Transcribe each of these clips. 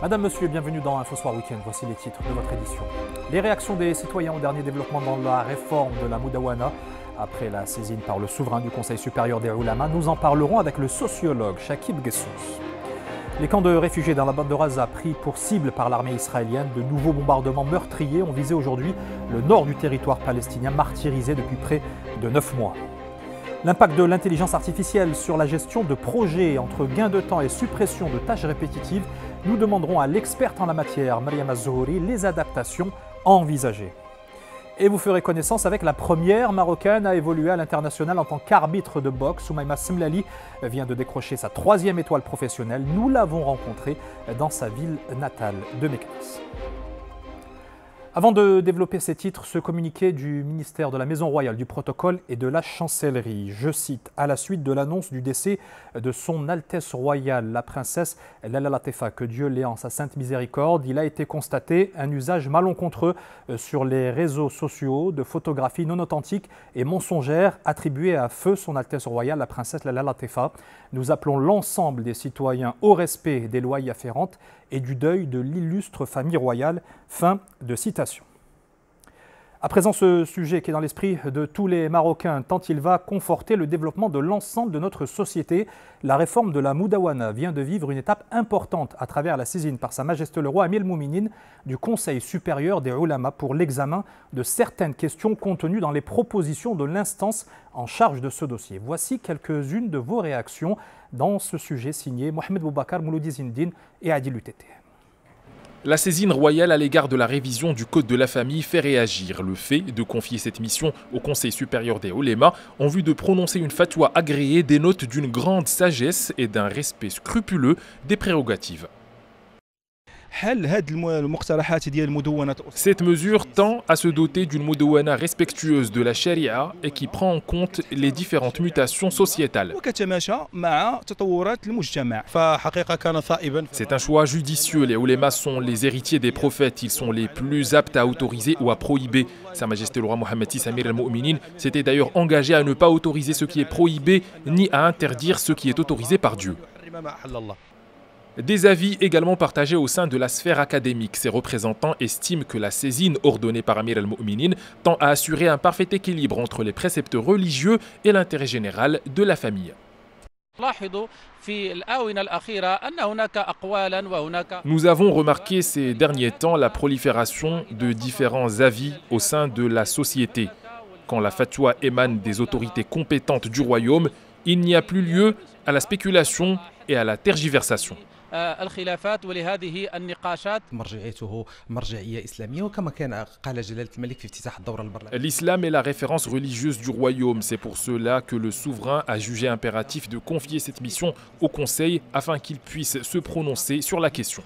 Madame, Monsieur, bienvenue dans Info Soir Week-end. Voici les titres de votre édition. Les réactions des citoyens au dernier développement dans la réforme de la Moudawana. Après la saisine par le souverain du Conseil supérieur des Ulama, nous en parlerons avec le sociologue Shakib Gessous. Les camps de réfugiés dans la bande de Raza pris pour cible par l'armée israélienne, de nouveaux bombardements meurtriers ont visé aujourd'hui le nord du territoire palestinien, martyrisé depuis près de 9 mois. L'impact de l'intelligence artificielle sur la gestion de projets entre gain de temps et suppression de tâches répétitives, nous demanderons à l'experte en la matière, Mariam Az-Zohri, les adaptations envisagées. Et vous ferez connaissance avec la première marocaine à évoluer à l'international en tant qu'arbitre de boxe. Soumaïma Semlali vient de décrocher sa 3e étoile professionnelle. Nous l'avons rencontrée dans sa ville natale de Meknès. Avant de développer ces titres, ce communiqué du ministère de la Maison Royale, du Protocole et de la Chancellerie. Je cite, à la suite de l'annonce du décès de son Altesse Royale, la princesse Lalla Latifa, que Dieu l'ait en sa sainte miséricorde, il a été constaté un usage malencontreux sur les réseaux sociaux de photographies non authentiques et mensongères attribuées à feu son Altesse Royale, la princesse Lalla Latifa. Nous appelons l'ensemble des citoyens au respect des lois y afférentes et du deuil de l'illustre famille royale. Fin de citation. À présent, ce sujet qui est dans l'esprit de tous les Marocains, tant il va conforter le développement de l'ensemble de notre société. La réforme de la Moudawana vient de vivre une étape importante à travers la saisine par Sa Majesté le Roi Amir el-Mouminin du Conseil supérieur des Ulama pour l'examen de certaines questions contenues dans les propositions de l'instance en charge de ce dossier. Voici quelques-unes de vos réactions dans ce sujet signé Mohamed Boubacar, Mouloudi Zindine et Adil Lutété. La saisine royale à l'égard de la révision du Code de la famille fait réagir. Le fait de confier cette mission au Conseil supérieur des Oulémas en vue de prononcer une fatwa agréée dénote d'une grande sagesse et d'un respect scrupuleux des prérogatives. Cette mesure tend à se doter d'une Moudawana respectueuse de la charia et qui prend en compte les différentes mutations sociétales. C'est un choix judicieux. Les oulémas sont les héritiers des prophètes. Ils sont les plus aptes à autoriser ou à prohiber. Sa Majesté le Roi Mohammed VI Amir el-Mouminin s'était d'ailleurs engagé à ne pas autoriser ce qui est prohibé ni à interdire ce qui est autorisé par Dieu. Des avis également partagés au sein de la sphère académique. Ses représentants estiment que la saisine ordonnée par Amir el-Mouminin tend à assurer un parfait équilibre entre les préceptes religieux et l'intérêt général de la famille. Nous avons remarqué ces derniers temps la prolifération de différents avis au sein de la société. Quand la fatwa émane des autorités compétentes du royaume, il n'y a plus lieu à la spéculation et à la tergiversation. L'islam est la référence religieuse du royaume. C'est pour cela que le souverain a jugé impératif de confier cette mission au Conseil afin qu'il puisse se prononcer sur la question.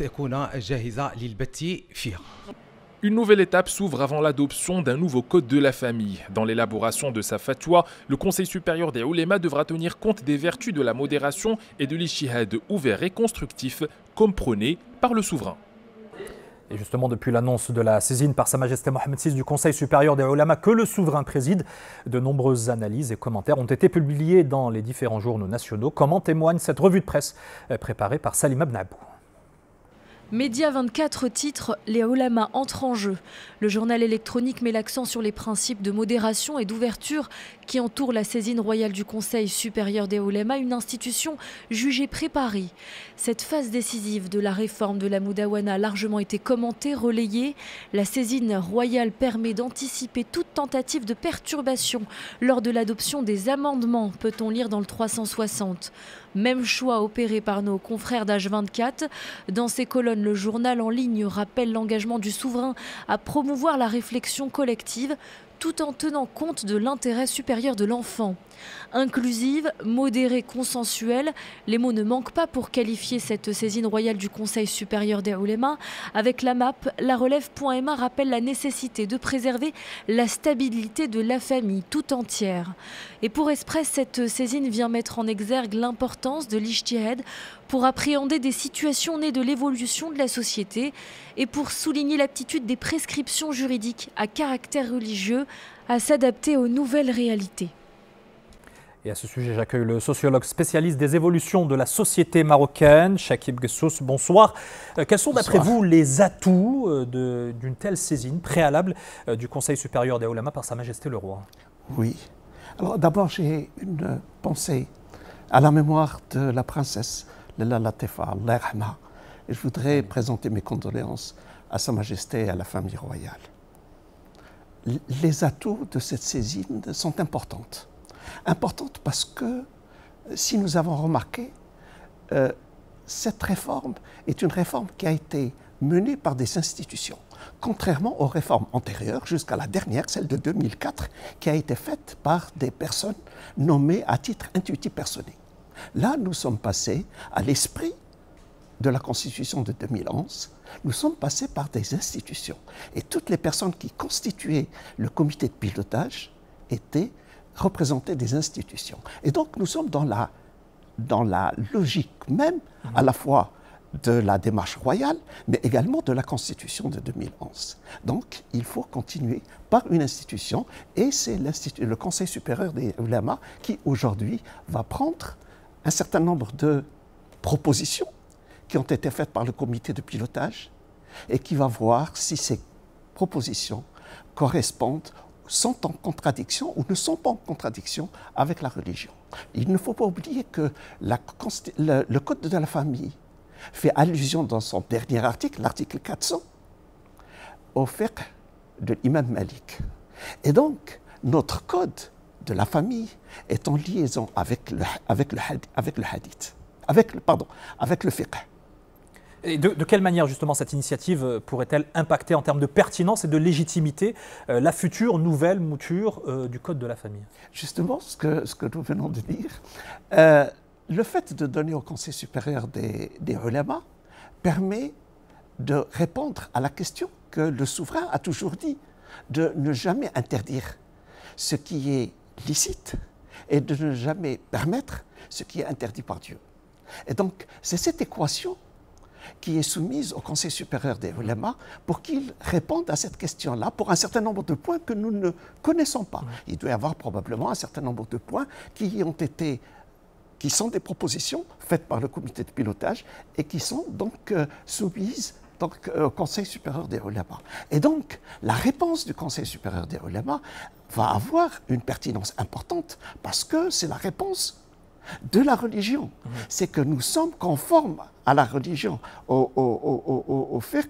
Une nouvelle étape s'ouvre avant l'adoption d'un nouveau code de la famille. Dans l'élaboration de sa fatwa, le Conseil supérieur des Oulémas devra tenir compte des vertus de la modération et de l'ijtihad ouvert et constructif, comme prôné par le souverain. Et justement, depuis l'annonce de la saisine par Sa Majesté Mohammed VI du Conseil supérieur des Ulama que le souverain préside, de nombreuses analyses et commentaires ont été publiés dans les différents journaux nationaux. Comment témoigne cette revue de presse préparée par Salima Bnabou. Média 24 titre « Les Ulama entrent en jeu ». Le journal électronique met l'accent sur les principes de modération et d'ouverture qui entourent la saisine royale du Conseil supérieur des Ulama, une institution jugée préparée. Cette phase décisive de la réforme de la Moudawana a largement été commentée, relayée. La saisine royale permet d'anticiper toute tentative de perturbation lors de l'adoption des amendements, peut-on lire dans le 360. Même choix opéré par nos confrères d'H24. Dans ses colonnes, le journal en ligne rappelle l'engagement du souverain à promouvoir la réflexion collective tout en tenant compte de l'intérêt supérieur de l'enfant. Inclusive, modérée, consensuelle, les mots ne manquent pas pour qualifier cette saisine royale du Conseil supérieur des Oulémas. Avec la MAP, la relève.ma rappelle la nécessité de préserver la stabilité de la famille tout entière. Et pour Express, cette saisine vient mettre en exergue l'importance de l'ijtihad pour appréhender des situations nées de l'évolution de la société et pour souligner l'aptitude des prescriptions juridiques à caractère religieux à s'adapter aux nouvelles réalités. Et à ce sujet, j'accueille le sociologue spécialiste des évolutions de la société marocaine, Chakib Gessous. Bonsoir. Quels sont d'après vous les atouts d'une telle saisine préalable du Conseil supérieur des Oulémas par Sa Majesté le Roi? Oui. Alors d'abord, j'ai une pensée à la mémoire de la princesse Lalla Latifa, Allah yarhamha. Et je voudrais présenter mes condoléances à Sa Majesté et à la famille royale. Les atouts de cette saisine sont importantes. Importante parce que, si nous avons remarqué, cette réforme est une réforme qui a été menée par des institutions, contrairement aux réformes antérieures, jusqu'à la dernière, celle de 2004, qui a été faite par des personnes nommées à titre intuitif personnel. Là, nous sommes passés à l'esprit de la Constitution de 2011, nous sommes passés par des institutions. Et toutes les personnes qui constituaient le comité de pilotage étaient représenter des institutions. Et donc nous sommes dans la logique même à la fois de la démarche royale, mais également de la Constitution de 2011. Donc il faut continuer par une institution, et c'est le Conseil supérieur des Oulémas qui aujourd'hui va prendre un certain nombre de propositions qui ont été faites par le comité de pilotage et qui va voir si ces propositions correspondent, sont en contradiction ou ne sont pas en contradiction avec la religion. Il ne faut pas oublier que le Code de la famille fait allusion dans son dernier article, l'article 400, au fiqh de l'imam Malik. Et donc, notre Code de la famille est en liaison avec le hadith, avec le fiqh. Et de quelle manière, justement, cette initiative pourrait-elle impacter en termes de pertinence et de légitimité la future nouvelle mouture du Code de la famille? Justement, ce que nous venons de dire, le fait de donner au Conseil supérieur des Oulémas permet de répondre à la question que le souverain a toujours dit, de ne jamais interdire ce qui est licite et de ne jamais permettre ce qui est interdit par Dieu. Et donc, c'est cette équation qui est soumise au Conseil supérieur des Oulémas pour qu'il réponde à cette question-là pour un certain nombre de points que nous ne connaissons pas. Il doit y avoir probablement un certain nombre de points qui sont des propositions faites par le comité de pilotage et qui sont donc soumises au Conseil supérieur des Oulémas. Et donc, la réponse du Conseil supérieur des Oulémas va avoir une pertinence importante parce que c'est la réponse de la religion. C'est que nous sommes conformes à la religion, au fiqh,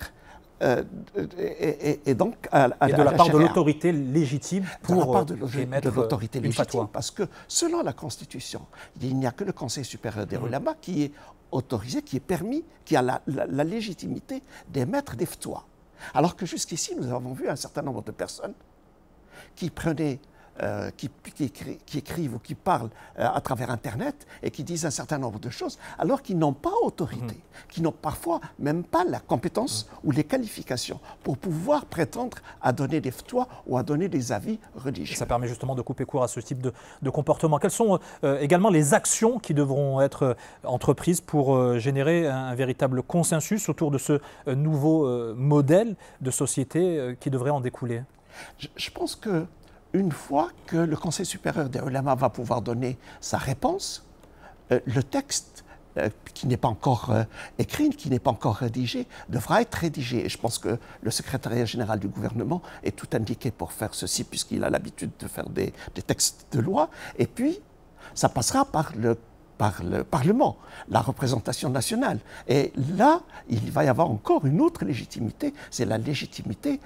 et donc et de la part de l'autorité légitime pour émettre l'autorité légitime, parce que selon la Constitution, il n'y a que le Conseil supérieur des Oulémas qui est autorisé, qui est permis, qui a la légitimité d'émettre des fatwas. Alors que jusqu'ici, nous avons vu un certain nombre de personnes qui prenaient qui écrivent ou qui parlent à travers Internet et qui disent un certain nombre de choses, alors qu'ils n'ont pas autorité, qui n'ont parfois même pas la compétence ou les qualifications pour pouvoir prétendre à donner des fatwas ou à donner des avis religieux. Et ça permet justement de couper court à ce type de comportement. Quelles sont également les actions qui devront être entreprises pour générer un véritable consensus autour de ce nouveau modèle de société qui devrait en découler? Je pense que une fois que le Conseil supérieur des Oulémas va pouvoir donner sa réponse, le texte qui n'est pas encore écrit, qui n'est pas encore rédigé, devra être rédigé. Et je pense que le secrétariat général du gouvernement est tout indiqué pour faire ceci, puisqu'il a l'habitude de faire des textes de loi. Et puis, ça passera par le Parlement, la représentation nationale. Et là, il va y avoir encore une autre légitimité, c'est la légitimité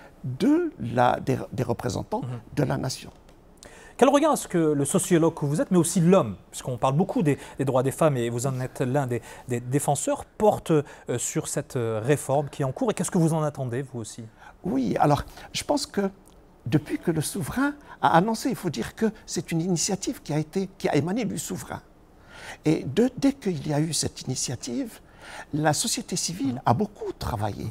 des représentants de la nation. Quel regard est-ce que le sociologue que vous êtes, mais aussi l'homme, puisqu'on parle beaucoup des droits des femmes et vous en êtes l'un des défenseurs, porte sur cette réforme qui est en cours, et qu'est-ce que vous en attendez, vous aussi? Oui, alors je pense que depuis que le souverain a annoncé, il faut dire que c'est une initiative qui a émané du souverain. Et dès qu'il y a eu cette initiative, la société civile a beaucoup travaillé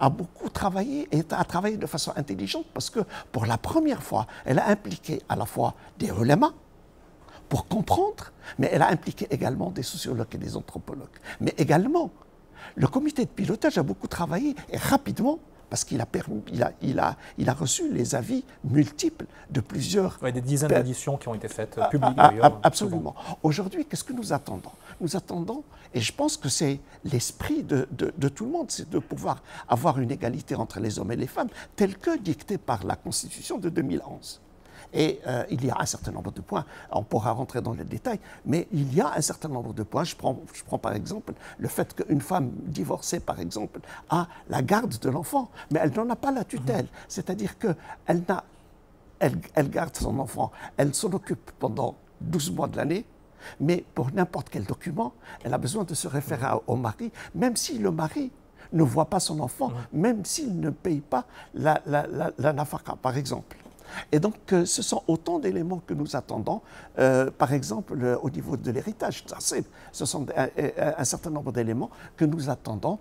et a travaillé de façon intelligente parce que pour la première fois, elle a impliqué à la fois des oulémas pour comprendre, mais elle a impliqué également des sociologues et des anthropologues. Mais également, le comité de pilotage a beaucoup travaillé et rapidement parce qu'il a reçu les avis multiples de plusieurs... Ouais, des dizaines d'éditions qui ont été faites publiques d'ailleurs. Absolument. Aujourd'hui, qu'est-ce que nous attendons? Nous attendons, et je pense que c'est l'esprit de tout le monde, c'est de pouvoir avoir une égalité entre les hommes et les femmes, telle que dictée par la Constitution de 2011. Et il y a un certain nombre de points, on pourra rentrer dans les détails, mais il y a un certain nombre de points. Je prends par exemple le fait qu'une femme divorcée, par exemple, a la garde de l'enfant, mais elle n'en a pas la tutelle. C'est-à-dire qu'elle garde son enfant, elle s'en occupe pendant 12 mois de l'année, mais pour n'importe quel document, elle a besoin de se référer au mari, même si le mari ne voit pas son enfant, même s'il ne paye pas la nafaka, par exemple. Et donc, ce sont autant d'éléments que nous attendons, par exemple, au niveau de l'héritage. Ce sont un certain nombre d'éléments que nous attendons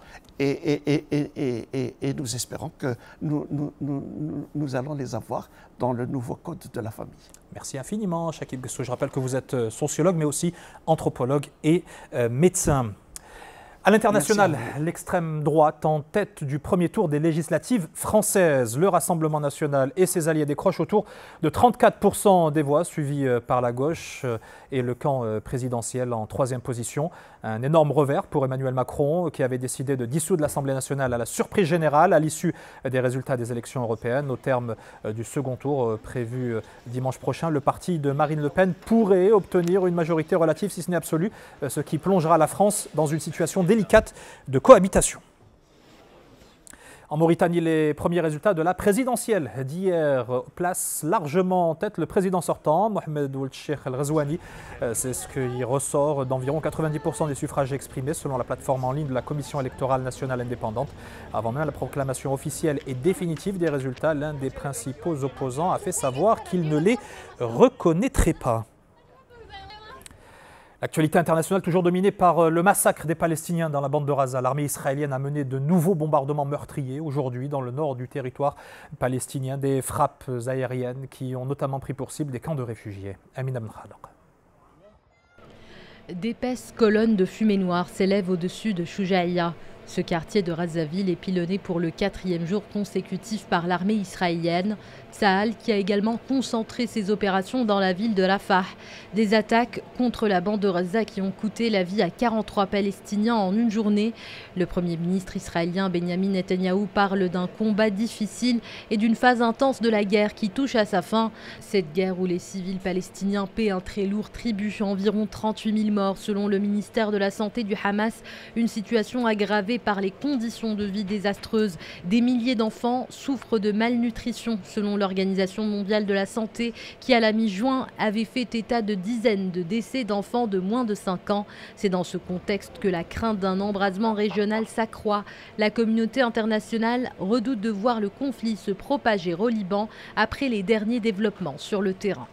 et nous espérons que nous allons les avoir dans le nouveau code de la famille. Merci infiniment, Chakib Guessou. Je rappelle que vous êtes sociologue, mais aussi anthropologue et médecin. À l'international, l'extrême droite en tête du premier tour des législatives françaises. Le Rassemblement national et ses alliés décrochent autour de 34% des voix, suivis par la gauche et le camp présidentiel en troisième position. Un énorme revers pour Emmanuel Macron, qui avait décidé de dissoudre l'Assemblée nationale à la surprise générale à l'issue des résultats des élections européennes. Au terme du second tour prévu dimanche prochain, le parti de Marine Le Pen pourrait obtenir une majorité relative, si ce n'est absolue, ce qui plongera la France dans une situation délicate de cohabitation. En Mauritanie, les premiers résultats de la présidentielle d'hier placent largement en tête le président sortant, Mohamed Ould Cheikh El Ghazouani. C'est ce qui ressort d'environ 90% des suffrages exprimés selon la plateforme en ligne de la Commission électorale nationale indépendante. Avant même la proclamation officielle et définitive des résultats, l'un des principaux opposants a fait savoir qu'il ne les reconnaîtrait pas. L'actualité internationale toujours dominée par le massacre des Palestiniens dans la bande de Gaza. L'armée israélienne a mené de nouveaux bombardements meurtriers aujourd'hui dans le nord du territoire palestinien, des frappes aériennes qui ont notamment pris pour cible des camps de réfugiés. Amina Ben Khadaq. D'épaisses colonnes de fumée noire s'élèvent au-dessus de Choujaïa. Ce quartier de Razaville est pilonné pour le 4e jour consécutif par l'armée israélienne. Tsahal qui a également concentré ses opérations dans la ville de Rafah. Des attaques contre la bande de Gaza qui ont coûté la vie à 43 Palestiniens en une journée. Le Premier ministre israélien Benyamin Netanyahou parle d'un combat difficile et d'une phase intense de la guerre qui touche à sa fin. Cette guerre où les civils palestiniens paient un très lourd tribut, environ 38 000 morts selon le ministère de la Santé du Hamas. Une situation aggravée par les conditions de vie désastreuses. Des milliers d'enfants souffrent de malnutrition selon l'Organisation mondiale de la santé qui à la mi-juin avait fait état de dizaines de décès d'enfants de moins de 5 ans. C'est dans ce contexte que la crainte d'un embrasement régional s'accroît. La communauté internationale redoute de voir le conflit se propager au Liban après les derniers développements sur le terrain.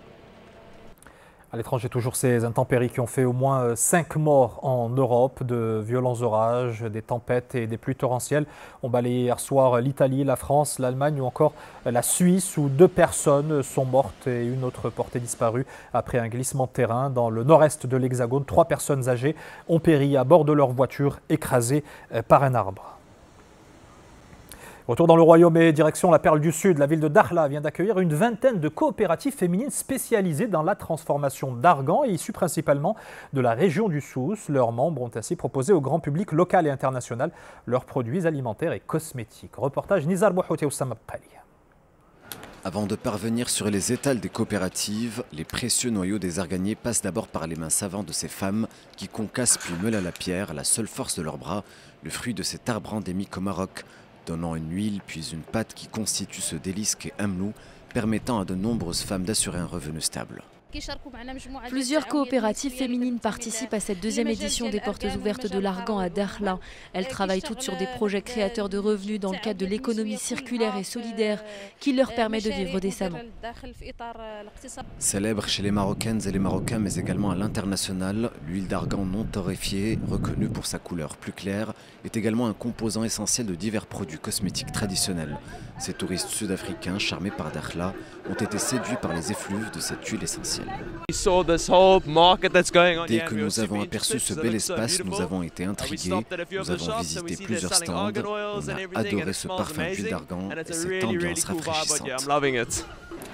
À l'étranger, toujours ces intempéries qui ont fait au moins 5 morts en Europe. De violents orages, des tempêtes et des pluies torrentielles ont balayé hier soir l'Italie, la France, l'Allemagne ou encore la Suisse où 2 personnes sont mortes et une autre portée disparue après un glissement de terrain. Dans le nord-est de l'Hexagone, 3 personnes âgées ont péri à bord de leur voiture écrasées par un arbre. Retour dans le royaume et direction la Perle du Sud. La ville de Dakhla vient d'accueillir une vingtaine de coopératives féminines spécialisées dans la transformation d'argan et issues principalement de la région du Souss. Leurs membres ont ainsi proposé au grand public local et international leurs produits alimentaires et cosmétiques. Reportage Nizar Bouhouti Oussama Bqali. Avant de parvenir sur les étals des coopératives, les précieux noyaux des arganiers passent d'abord par les mains savantes de ces femmes qui concassent puis meulent à la pierre, la seule force de leurs bras, le fruit de cet arbre endémique au Maroc, donnant une huile puis une pâte qui constitue ce délice qu'est Amlou, permettant à de nombreuses femmes d'assurer un revenu stable. Plusieurs coopératives féminines participent à cette deuxième édition des portes ouvertes de l'Argan à Dakhla. Elles travaillent toutes sur des projets créateurs de revenus dans le cadre de l'économie circulaire et solidaire qui leur permet de vivre décemment. Célèbre chez les Marocaines et les Marocains mais également à l'international, l'huile d'argan non torréfiée, reconnue pour sa couleur plus claire, est également un composant essentiel de divers produits cosmétiques traditionnels. Ces touristes sud-africains charmés par Dakhla ont été séduits par les effluves de cette huile essentielle. artificielle. Dès que nous avons aperçu ce bel espace, nous avons été intrigués, nous avons visité plusieurs stands, on a adoré ce parfum d'huile d'argan et cette ambiance rafraîchissante.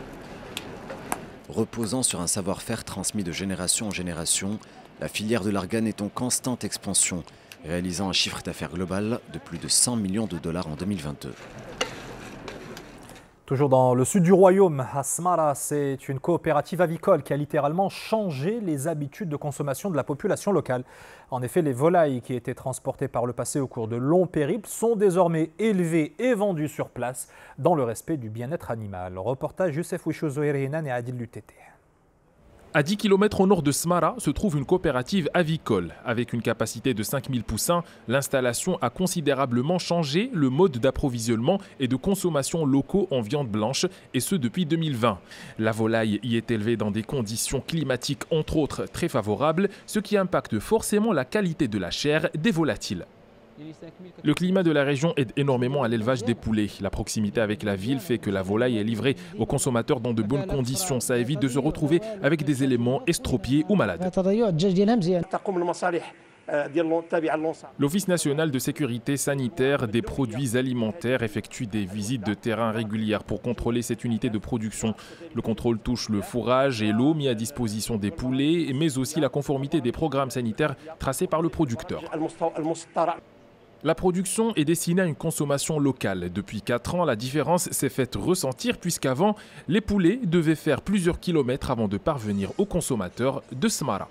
Reposant sur un savoir-faire transmis de génération en génération, la filière de l'argan est en constante expansion, réalisant un chiffre d'affaires global de plus de 100 millions de dollars en 2022. Toujours dans le sud du royaume, à Smara, c'est une coopérative avicole qui a littéralement changé les habitudes de consommation de la population locale. En effet, les volailles qui étaient transportées par le passé au cours de longs périples sont désormais élevées et vendues sur place dans le respect du bien-être animal. Reportage Youssef Ouichouzoirinan et Adil Lutete. À 10 km au nord de Smara se trouve une coopérative avicole. Avec une capacité de 5000 poussins, l'installation a considérablement changé le mode d'approvisionnement et de consommation locaux en viande blanche, et ce depuis 2020. La volaille y est élevée dans des conditions climatiques entre autres très favorables, ce qui impacte forcément la qualité de la chair des volatiles. Le climat de la région aide énormément à l'élevage des poulets. La proximité avec la ville fait que la volaille est livrée aux consommateurs dans de bonnes conditions. Ça évite de se retrouver avec des éléments estropiés ou malades. L'Office national de sécurité sanitaire des produits alimentaires effectue des visites de terrain régulières pour contrôler cette unité de production. Le contrôle touche le fourrage et l'eau mis à disposition des poulets, mais aussi la conformité des programmes sanitaires tracés par le producteur. La production est destinée à une consommation locale. Depuis 4 ans, la différence s'est faite ressentir puisqu'avant, les poulets devaient faire plusieurs kilomètres avant de parvenir aux consommateurs de Smara.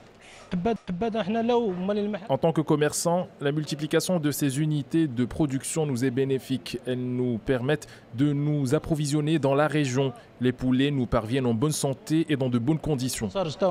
En tant que commerçant, la multiplication de ces unités de production nous est bénéfique. Elles nous permettent de nous approvisionner dans la région. Les poulets nous parviennent en bonne santé et dans de bonnes conditions.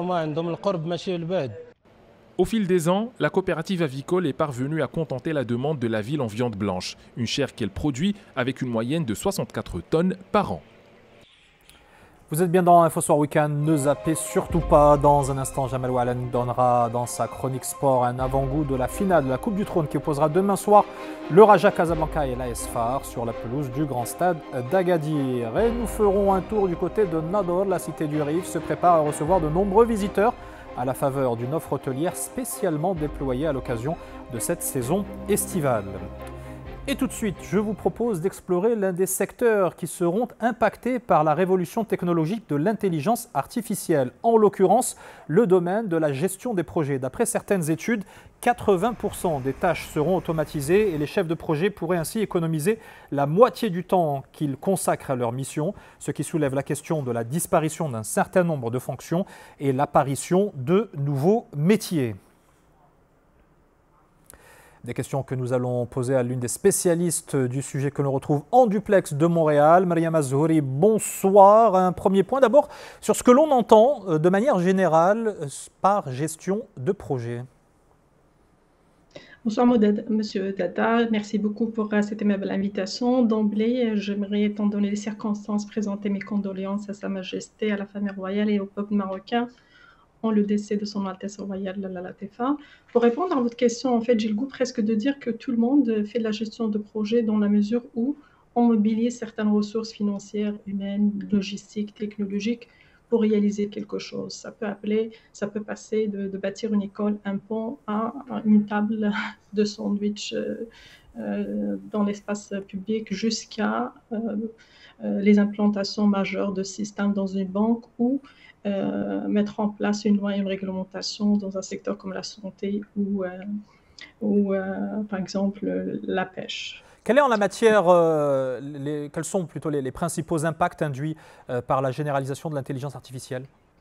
Au fil des ans, la coopérative avicole est parvenue à contenter la demande de la ville en viande blanche, une chair qu'elle produit avec une moyenne de 64 tonnes par an. Vous êtes bien dans Info Soir Week-end, ne zappez surtout pas. Dans un instant, Jamal Ouala nous donnera dans sa chronique sport un avant-goût de la finale de la Coupe du Trône qui opposera demain soir le Raja Casablanca et l'AS Far sur la pelouse du grand stade d'Agadir. Et nous ferons un tour du côté de Nador. La cité du Rif se prépare à recevoir de nombreux visiteurs à la faveur d'une offre hôtelière spécialement déployée à l'occasion de cette saison estivale. Et tout de suite, je vous propose d'explorer l'un des secteurs qui seront impactés par la révolution technologique de l'intelligence artificielle, en l'occurrence le domaine de la gestion des projets. D'après certaines études, 80% des tâches seront automatisées et les chefs de projet pourraient ainsi économiser la moitié du temps qu'ils consacrent à leur mission, ce qui soulève la question de la disparition d'un certain nombre de fonctions et l'apparition de nouveaux métiers. Des questions que nous allons poser à l'une des spécialistes du sujet que l'on retrouve en duplex de Montréal. Mariam Azhouri, bonsoir. Un premier point d'abord sur ce que l'on entend de manière générale par gestion de projet. Bonsoir Monsieur Dada, merci beaucoup pour cette aimable invitation. D'emblée, j'aimerais, étant donné les circonstances, présenter mes condoléances à Sa Majesté, à la famille royale et au peuple marocain le décès de son Altesse royale la Latifa. Pour répondre à votre question, en fait, j'ai le goût presque de dire que tout le monde fait de la gestion de projet dans la mesure où on mobilise certaines ressources financières, humaines, logistiques, technologiques pour réaliser quelque chose. Ça peut passer de bâtir une école, un pont à une table de sandwich dans l'espace public jusqu'à les implantations majeures de systèmes dans une banque ou mettre en place une loi et une réglementation dans un secteur comme la santé ou par exemple, la pêche. Quelle est en la matière, quels sont plutôt les principaux impacts induits par la généralisation de l'intelligence artificielle ?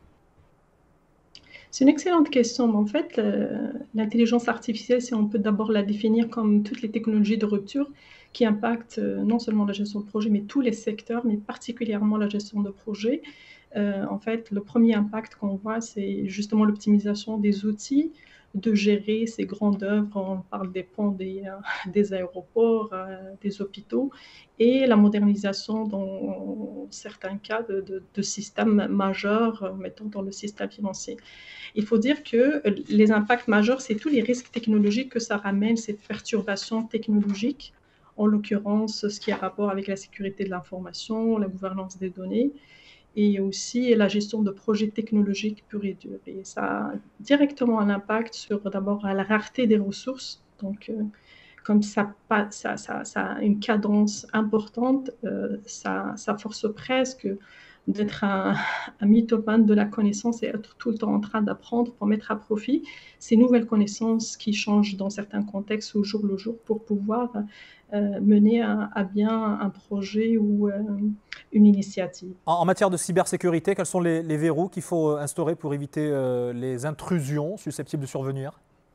C'est une excellente question. En fait, l'intelligence artificielle, si on peut d'abord la définir comme toutes les technologies de rupture qui impactent non seulement la gestion de projet, mais tous les secteurs, mais particulièrement la gestion de projet. En fait, le premier impact qu'on voit, c'est justement l'optimisation des outils de gérer ces grandes œuvres. On parle des ponts, des aéroports, des hôpitaux, et la modernisation dans certains cas de systèmes majeurs, mettons dans le système financier. Il faut dire que les impacts majeurs, c'est tous les risques technologiques que ça ramène, ces perturbations technologiques, en l'occurrence ce qui a rapport avec la sécurité de l'information, la gouvernance des données. et aussi la gestion de projets technologiques purs et durs. Et ça a directement un impact sur d'abord la rareté des ressources. Donc, comme ça a une cadence importante, ça force presque d'être un mythomane de la connaissance et être tout le temps en train d'apprendre pour mettre à profit ces nouvelles connaissances qui changent dans certains contextes au jour le jour pour pouvoir mener à bien un projet ou une initiative. En matière de cybersécurité, quels sont les verrous qu'il faut instaurer pour éviter les intrusions susceptibles de survenir ?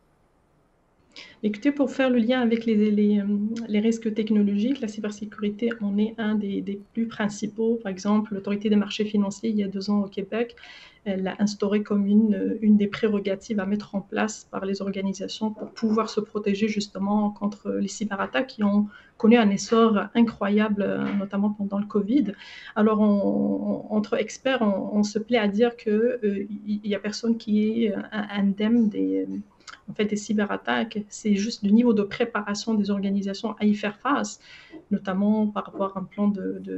Écoutez, pour faire le lien avec les risques technologiques, la cybersécurité en est un des plus principaux. Par exemple, l'autorité des marchés financiers, il y a 2 ans au Québec, elle l'a instauré comme une des prérogatives à mettre en place par les organisations pour pouvoir se protéger justement contre les cyberattaques qui ont connu un essor incroyable, notamment pendant le Covid. Alors, entre experts, on se plaît à dire qu'il n'y a personne qui est indemne des cyberattaques. C'est juste du niveau de préparation des organisations à y faire face, notamment par rapport à un plan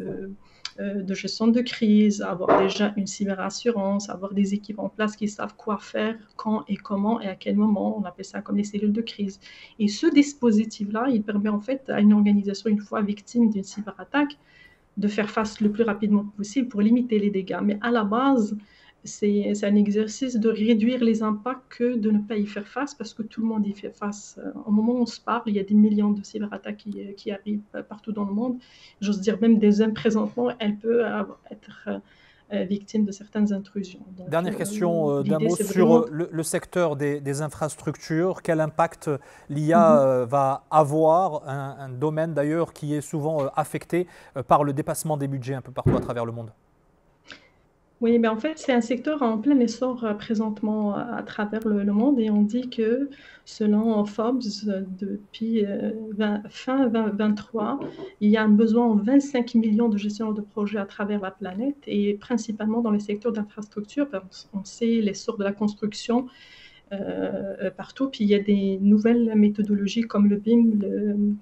de gestion de crise, avoir déjà une cyberassurance, avoir des équipes en place qui savent quoi faire, quand et comment et à quel moment. On appelle ça comme les cellules de crise. Et ce dispositif-là, il permet en fait à une organisation, une fois victime d'une cyberattaque, de faire face le plus rapidement possible pour limiter les dégâts. Mais à la base, c'est un exercice de réduire les impacts que de ne pas y faire face, parce que tout le monde y fait face. Au moment où on se parle, il y a des millions de cyberattaques qui arrivent partout dans le monde. J'ose dire même des hommes présentement, elle peut être victime de certaines intrusions. Donc, dernière question d'un mot sur le secteur des infrastructures. Quel impact l'IA va avoir, un domaine d'ailleurs qui est souvent affecté par le dépassement des budgets un peu partout à travers le monde? Oui, en fait, c'est un secteur en plein essor présentement à travers le monde, et on dit que selon Forbes, depuis fin 2023, il y a un besoin en 25 millions de gestionnaires de projets à travers la planète, et principalement dans les secteurs d'infrastructure. On sait l'essor de la construction partout, puis il y a des nouvelles méthodologies comme le BIM,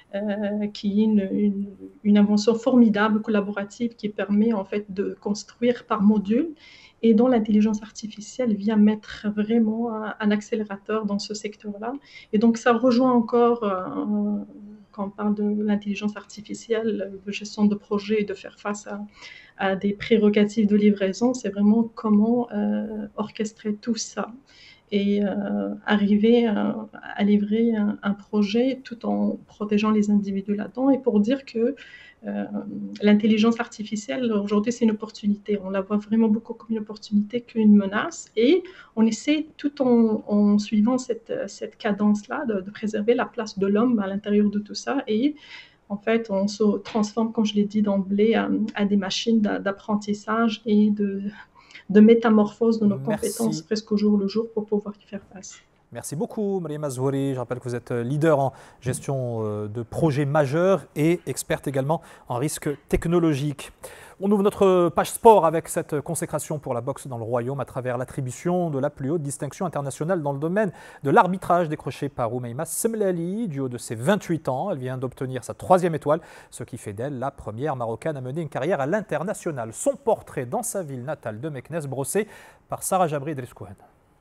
qui est une invention formidable, collaborative, qui permet en fait de construire par module, et dont l'intelligence artificielle vient mettre vraiment un accélérateur dans ce secteur-là. Et donc ça rejoint encore, quand on parle de l'intelligence artificielle, de gestion de projet et de faire face à des prérogatives de livraison, c'est vraiment comment orchestrer tout ça et arriver à livrer un projet tout en protégeant les individus là-dedans. Et pour dire que l'intelligence artificielle, aujourd'hui, c'est une opportunité. On la voit vraiment beaucoup comme une opportunité qu'une menace. Et on essaie, tout en suivant cette cadence-là, de préserver la place de l'homme à l'intérieur de tout ça. Et en fait, on se transforme, comme je l'ai dit d'emblée, à des machines d'apprentissage et de métamorphose de nos compétences presque au jour le jour pour pouvoir y faire face. Merci beaucoup, Mariama Zouhouri. Je rappelle que vous êtes leader en gestion de projets majeurs et experte également en risque technologique. On ouvre notre page sport avec cette consécration pour la boxe dans le Royaume à travers l'attribution de la plus haute distinction internationale dans le domaine de l'arbitrage décrochée par Oumaima Semlali. Du haut de ses 28 ans, elle vient d'obtenir sa 3e étoile, ce qui fait d'elle la première Marocaine à mener une carrière à l'international. Son portrait dans sa ville natale de Meknès, brossé par Sarah Jabri Driskouhen.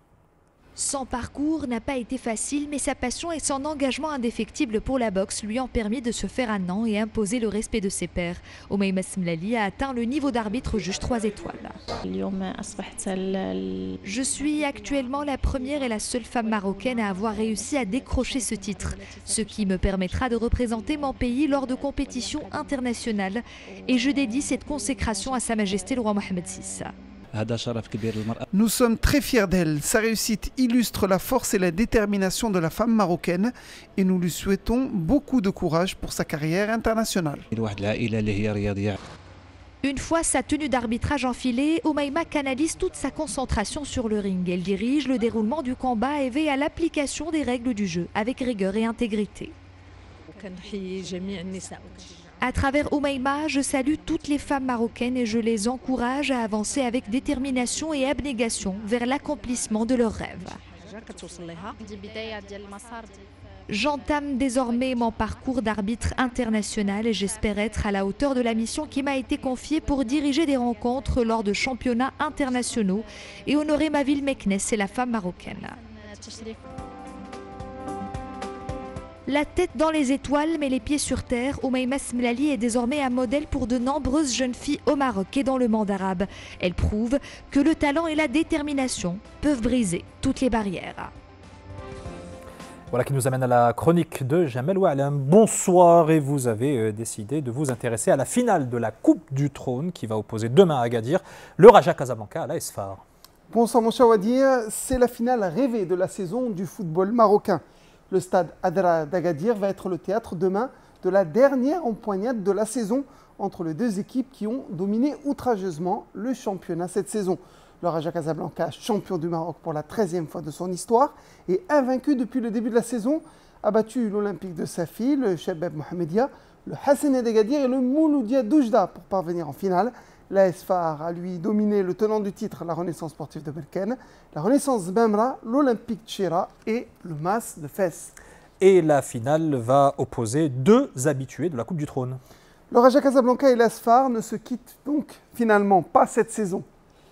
Son parcours n'a pas été facile, mais sa passion et son engagement indéfectible pour la boxe lui ont permis de se faire un nom et imposer le respect de ses pairs. Oumaima Semlali a atteint le niveau d'arbitre juge 3 étoiles. Je suis actuellement la première et la seule femme marocaine à avoir réussi à décrocher ce titre, ce qui me permettra de représenter mon pays lors de compétitions internationales. Et je dédie cette consécration à Sa Majesté le roi Mohamed VI. Nous sommes très fiers d'elle. Sa réussite illustre la force et la détermination de la femme marocaine et nous lui souhaitons beaucoup de courage pour sa carrière internationale. Une fois sa tenue d'arbitrage enfilée, Oumaima canalise toute sa concentration sur le ring. Elle dirige le déroulement du combat et veille à l'application des règles du jeu avec rigueur et intégrité. À travers Oumaima, je salue toutes les femmes marocaines et je les encourage à avancer avec détermination et abnégation vers l'accomplissement de leurs rêves. J'entame désormais mon parcours d'arbitre international et j'espère être à la hauteur de la mission qui m'a été confiée pour diriger des rencontres lors de championnats internationaux et honorer ma ville Meknès et la femme marocaine. La tête dans les étoiles, mais les pieds sur terre, Oumaima Smlali est désormais un modèle pour de nombreuses jeunes filles au Maroc et dans le monde arabe. Elle prouve que le talent et la détermination peuvent briser toutes les barrières. Voilà qui nous amène à la chronique de Jamel Oualem. Bonsoir, et vous avez décidé de vous intéresser à la finale de la Coupe du Trône qui va opposer demain à Agadir le Raja Casablanca à l'AS Far. Bonsoir mon cher Wadir, c'est la finale rêvée de la saison du football marocain. Le stade Adra d'Agadir va être le théâtre demain de la dernière empoignade de la saison entre les deux équipes qui ont dominé outrageusement le championnat cette saison. Le Raja Casablanca, champion du Maroc pour la 13e fois de son histoire et invaincu depuis le début de la saison, a battu l'Olympique de Safi, le Shabab Mohamedia, le Hassané d'Agadir et le Mouloudia d'Oujda pour parvenir en finale. L'AS Far a lui dominé le tenant du titre, la Renaissance sportive de Berkane, la Renaissance Bemra, l'Olympique Tchira et le Mas de Fès. Et la finale va opposer deux habitués de la Coupe du Trône. Le Raja Casablanca et l'AS Far ne se quittent donc finalement pas cette saison.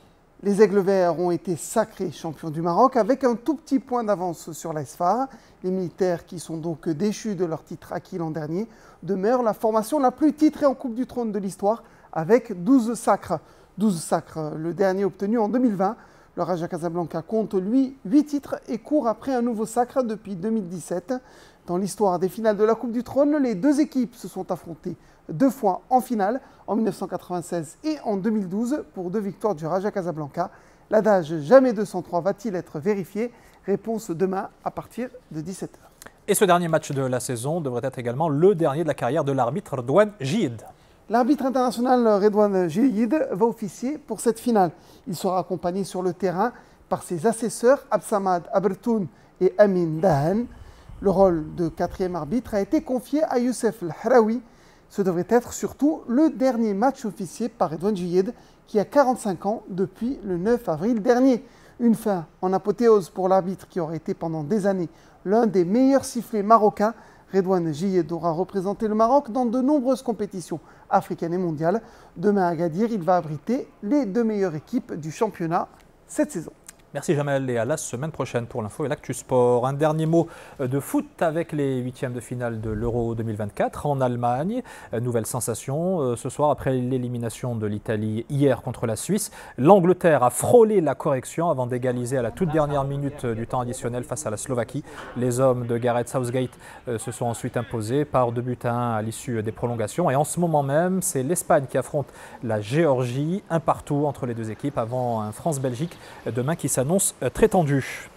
Les Aigles Verts ont été sacrés champions du Maroc avec un tout petit point d'avance sur l'AS Far. Les militaires, qui sont donc déchus de leur titre acquis l'an dernier, demeurent la formation la plus titrée en Coupe du Trône de l'histoire avec 12 sacres. 12 sacres, le dernier obtenu en 2020. Le Raja Casablanca compte, lui, 8 titres et court après un nouveau sacre depuis 2017. Dans l'histoire des finales de la Coupe du Trône, les deux équipes se sont affrontées 2 fois en finale, en 1996 et en 2012, pour 2 victoires du Raja Casablanca. L'adage « Jamais 203 va-t-il être vérifié ?» Réponse demain à partir de 17h. Et ce dernier match de la saison devrait être également le dernier de la carrière de l'arbitre Redouane Jiyid. L'arbitre international Redouane Jiyid va officier pour cette finale. Il sera accompagné sur le terrain par ses assesseurs Absamad Abertoun et Amin Dahan. Le rôle de 4e arbitre a été confié à Youssef El-Hraoui. Ce devrait être surtout le dernier match officié par Redouane Jiyid, qui a 45 ans depuis le 9 avril dernier. Une fin en apothéose pour l'arbitre qui aurait été pendant des années l'un des meilleurs sifflets marocains. Redouane Jiyid aura représenté le Maroc dans de nombreuses compétitions africaines et mondiales. Demain à Agadir, il va abriter les 2 meilleures équipes du championnat cette saison. Merci Jamel et à la semaine prochaine pour l'info et l'actu sport. Un dernier mot de foot avec les 8e de finale de l'Euro 2024 en Allemagne. Nouvelle sensation ce soir après l'élimination de l'Italie hier contre la Suisse. L'Angleterre a frôlé la correction avant d'égaliser à la toute dernière minute du temps additionnel face à la Slovaquie. Les hommes de Gareth Southgate se sont ensuite imposés par 2-1 à l'issue des prolongations. Et en ce moment même, c'est l'Espagne qui affronte la Géorgie, 1-1 entre les deux équipes avant un France-Belgique demain qui s'annonce très tendu.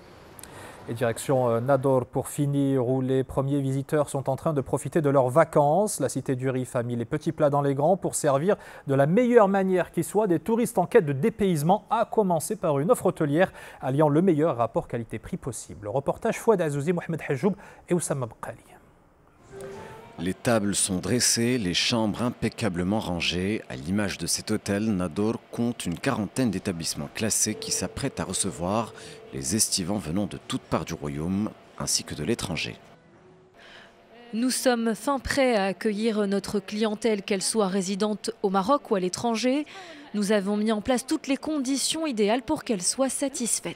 Et direction Nador pour finir, où les premiers visiteurs sont en train de profiter de leurs vacances. La cité du Rif a mis les petits plats dans les grands pour servir de la meilleure manière qui soit des touristes en quête de dépaysement, à commencer par une offre hôtelière alliant le meilleur rapport qualité-prix possible. Reportage Fouad Azouzi, Mohamed Hajoub et Oussama Bqali. Les tables sont dressées, les chambres impeccablement rangées. À l'image de cet hôtel, Nador compte une 40aine d'établissements classés qui s'apprêtent à recevoir les estivants venant de toutes parts du royaume ainsi que de l'étranger. Nous sommes fin prêts à accueillir notre clientèle, qu'elle soit résidente au Maroc ou à l'étranger. Nous avons mis en place toutes les conditions idéales pour qu'elle soit satisfaite.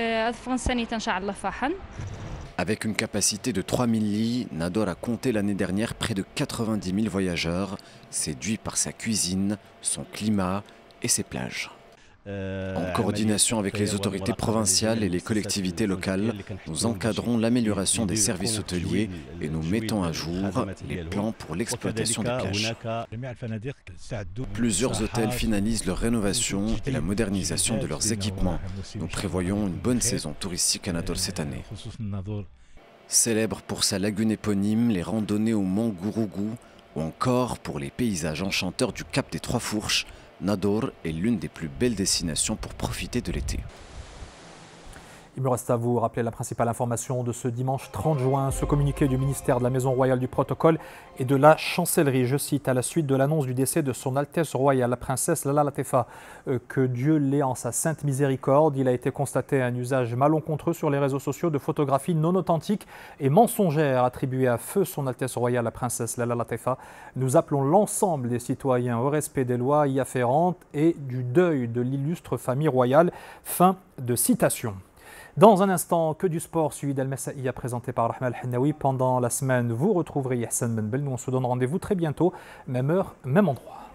Avec une capacité de 3000 lits, Nador a compté l'année dernière près de 90 000 voyageurs, séduits par sa cuisine, son climat et ses plages. En coordination avec les autorités provinciales et les collectivités locales, nous encadrons l'amélioration des services hôteliers et nous mettons à jour les plans pour l'exploitation des plages. Plusieurs hôtels finalisent leur rénovation et la modernisation de leurs équipements. Nous prévoyons une bonne saison touristique à Nador cette année. Célèbre pour sa lagune éponyme, les randonnées au mont Gourougou ou encore pour les paysages enchanteurs du Cap des Trois Fourches, Nador est l'une des plus belles destinations pour profiter de l'été. Il me reste à vous rappeler la principale information de ce dimanche 30 juin, ce communiqué du ministère de la Maison royale du protocole et de la chancellerie. Je cite, à la suite de l'annonce du décès de son Altesse royale, la princesse Lala Latefa, que Dieu l'ait en sa sainte miséricorde, il a été constaté un usage malencontreux sur les réseaux sociaux de photographies non authentiques et mensongères attribuées à feu son Altesse royale, la princesse Lala Latefa. Nous appelons l'ensemble des citoyens au respect des lois y afférentes et du deuil de l'illustre famille royale. Fin de citation. Dans un instant, que du sport suivi d'Al-Masaïa présenté par Rahma Al-Hennaoui. Pendant la semaine, vous retrouverez Yahsan Benbel. Nous on se donne rendez-vous très bientôt, même heure, même endroit.